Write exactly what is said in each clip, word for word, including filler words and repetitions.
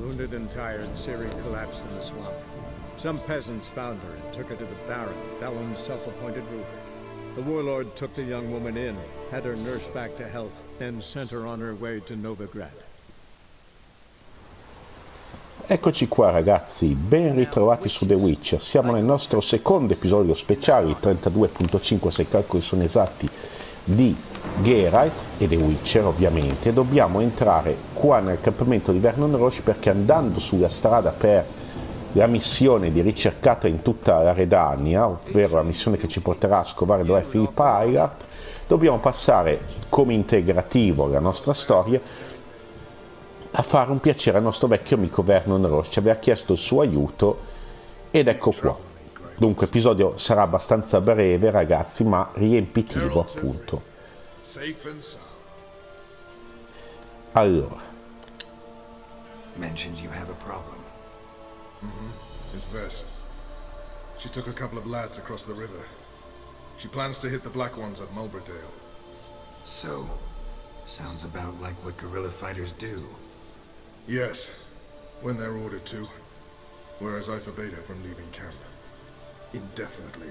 Wounded and tired, Ciri collapsed in the swamp. Some peasants found her and took her to the Baron, Valen's self-appointed ruler. The warlord took the young woman in, had her nursed back to health, then sent her on her way to Novigrad. Eccoci qua ragazzi, ben ritrovati su The Witcher. Siamo nel nostro secondo episodio speciale, il trentadue punto cinque se i calcoli sono esatti, di Geralt e The Witcher ovviamente. Dobbiamo entrare qua nel campamento di Vernon Roche perché andando sulla strada per la missione di ricercata in tutta la Redania, ovvero la missione che ci porterà a scovare dov'è Philippa Eilhart, dobbiamo passare come integrativo la nostra storia a fare un piacere al nostro vecchio amico Vernon Roche. Ci aveva chiesto il suo aiuto ed ecco qua. Dunque episodio sarà abbastanza breve ragazzi, ma riempitivo appunto. Allora mentioned you have a problem. Mm-hmm. It's Vess. She took a couple of lads across the river. She plans to hit the Black Ones at Mulberdale. So, sounds about like what guerrilla fighters do. Yes, when they're ordered to. Whereas I forbade her from leaving camp. Indefinitely.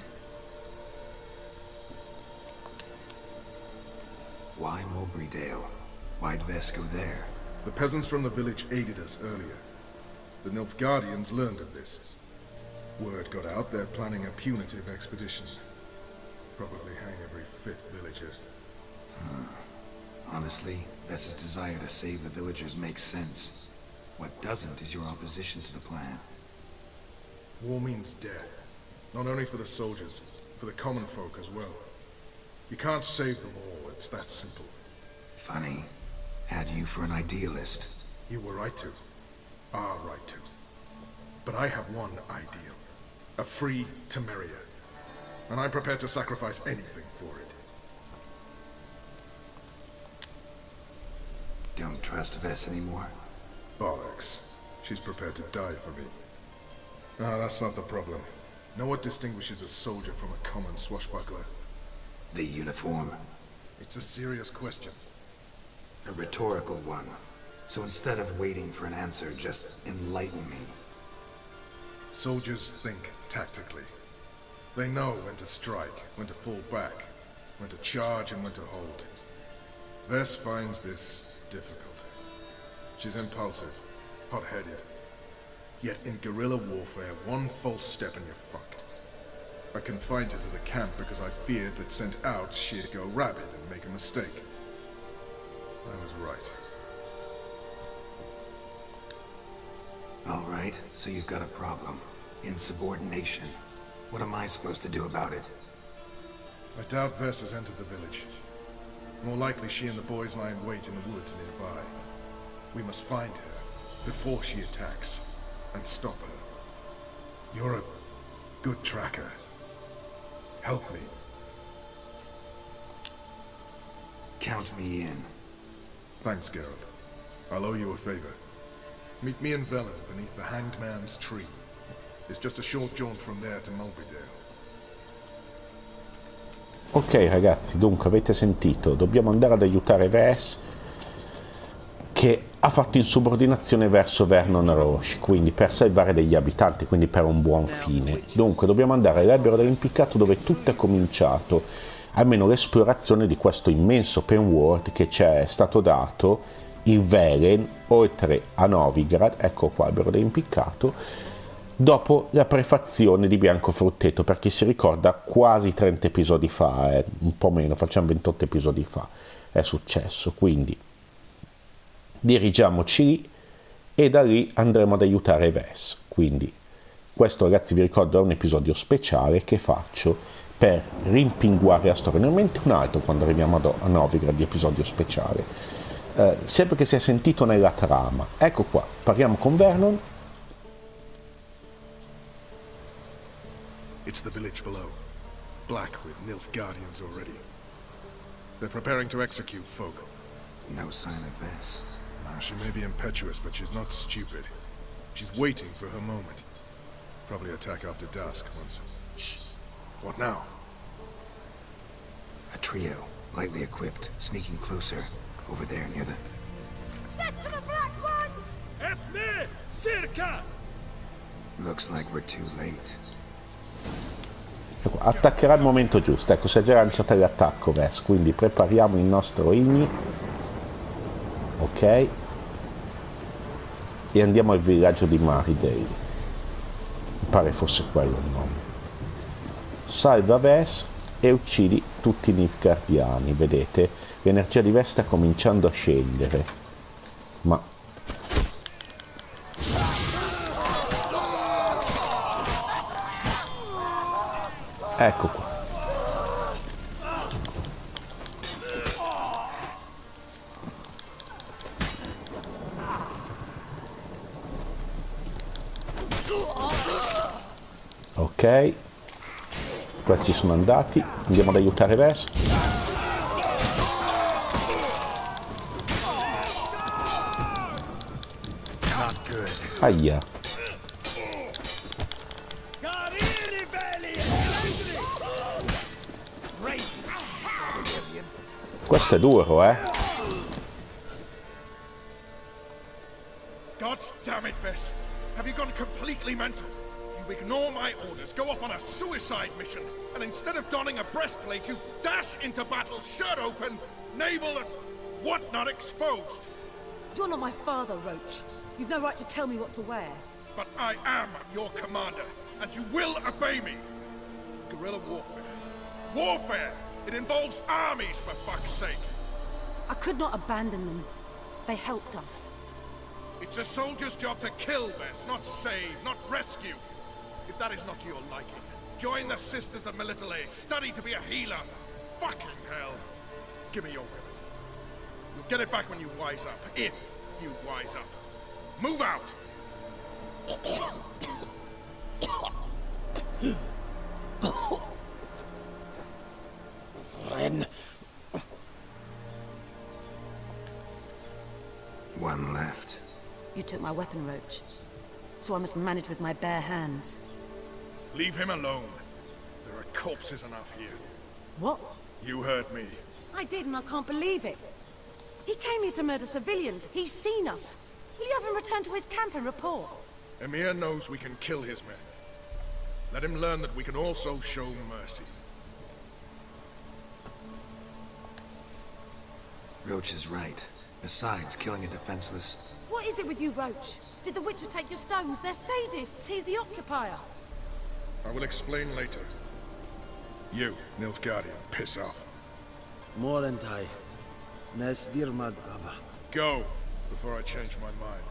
Why Mulberrydale? Why'd Vess go there? The peasants from the village aided us earlier. The Nilfgaardians learned of this. Word got out they're planning a punitive expedition. Probably hang every fifth villager. Hmm. Honestly, Vess's desire to save the villagers makes sense. What doesn't is your opposition to the plan. War means death. Not only for the soldiers, for the common folk as well. You can't save them all, it's that simple. Funny. Had you for an idealist. You were right to. Are right to. But I have one ideal. A free Temeria. And I'm prepared to sacrifice anything for it. Don't trust Vess anymore? Bollocks. She's prepared to die for me. Ah, that's not the problem. Know what distinguishes a soldier from a common swashbuckler? The uniform. It's a serious question. A rhetorical one. So instead of waiting for an answer, just enlighten me. Soldiers think tactically. They know when to strike, when to fall back, when to charge and when to hold. Vess finds this difficult. She's impulsive, hot-headed. Yet in guerrilla warfare, one false step and you're fucked. I confined her to the camp because I feared that sent out she'd go rabid and make a mistake. I was right. All right, so you've got a problem. Insubordination. What am I supposed to do about it? I doubt Vess has entered the village. More likely she and the boys lie in wait in the woods nearby. We must find her before she attacks and stop her. You're a good tracker. Help me. Count me in. Thanks, Geralt. I'll owe you a favor. Meet me and Velen beneath the Hanged Man's tree. It's just a short jaunt from there to Mulberrydale. Ok ragazzi, dunque avete sentito, dobbiamo andare ad aiutare Vess che ha fatto insubordinazione verso Vernon Roche, quindi per salvare degli abitanti, quindi per un buon fine. Dunque dobbiamo andare all'Albero dell'Impiccato dove tutto è cominciato, almeno l'esplorazione di questo immenso open world che ci è stato dato in Velen, oltre a Novigrad, ecco qua Albero dell'Impiccato, dopo la prefazione di Biancofrutteto, per chi si ricorda quasi trenta episodi fa, eh, un po' meno, facciamo ventotto episodi fa, è successo, quindi dirigiamoci lì e da lì andremo ad aiutare Vess. Quindi questo ragazzi vi ricordo è un episodio speciale che faccio per rimpinguare la storia, normalmente un altro quando arriviamo a Novigrad di episodio speciale, eh, sempre che sia sentito nella trama. Ecco qua, parliamo con Vernon. It's the village below, black with Nilfgaardians already. They're preparing to execute folk. No sign of Vess. Now, she may be impetuous, but she's not stupid. She's waiting for her moment. Probably attack after dusk once. Shh. What now? A trio, lightly equipped, sneaking closer. Over there near the... Death to the Black Ones! Epne! Looks like we're too late. Ecco, attaccherà al momento giusto. Ecco, si è già lanciato l'attacco Ves, quindi prepariamo il nostro Igni. Ok. E andiamo al villaggio di Maridale. Mi pare fosse quello il nome. Salva Ves e uccidi tutti i Nilfgaardiani. Vedete? L'energia di Ves sta cominciando a scendere. Ma ecco qua. Ok. Questi sono andati. Andiamo ad aiutare Ves. Aia. Questo è duro, eh? God damn it, Ves. Have you gone completely mental? You ignore my orders, go off on a suicide mission, and instead of donning a breastplate, you dash into battle, shirt open, navel and whatnot exposed. You're not my father, Roach. You've no right to tell me what to wear. But I am your commander, and you will obey me. Guerrilla warfare. Warfare! It involves armies, for fuck's sake! I could not abandon them. They helped us. It's a soldier's job to kill, Ves, not save, not rescue. If that is not to your liking, join the Sisters of Melitele, study to be a healer. Fucking hell! Give me your weapon. You'll get it back when you wise up, if you wise up. Move out! Ren. One left. You took my weapon, Roach. So I must manage with my bare hands. Leave him alone. There are corpses enough here. What? You heard me. I did, and I can't believe it. He came here to murder civilians. He's seen us. Will you have him return to his camp and report? Emir knows we can kill his men. Let him learn that we can also show mercy. Roach is right. Besides, killing a defenseless... What is it with you, Roach? Did the Witcher take your stones? They're sadists. He's the occupier. I will explain later. You, Nilfgaardian, piss off. Morentai. Nes dirmad ava. Go, before I change my mind.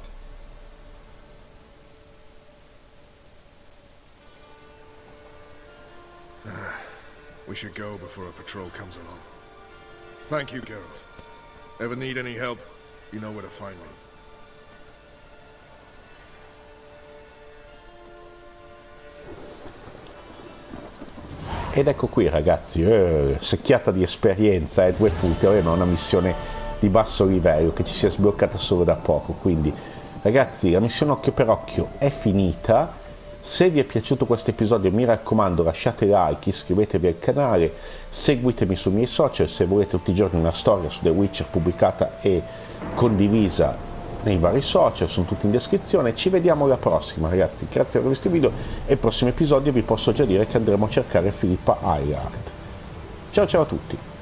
We should go before a patrol comes along. Thank you, Geralt. Ever need any help, you know where to find me. Ed ecco qui ragazzi, eh, secchiata di esperienza e eh, due punti, aveva una missione di basso livello che ci si è sbloccata solo da poco, quindi ragazzi la missione occhio per occhio è finita. Se vi è piaciuto questo episodio mi raccomando lasciate like, iscrivetevi al canale, seguitemi sui miei social se volete tutti i giorni una storia su The Witcher pubblicata e condivisa nei vari social, sono tutti in descrizione. Ci vediamo alla prossima ragazzi, grazie per aver visto il video e il prossimo episodio vi posso già dire che andremo a cercare Philippa Eilhart. Ciao ciao a tutti!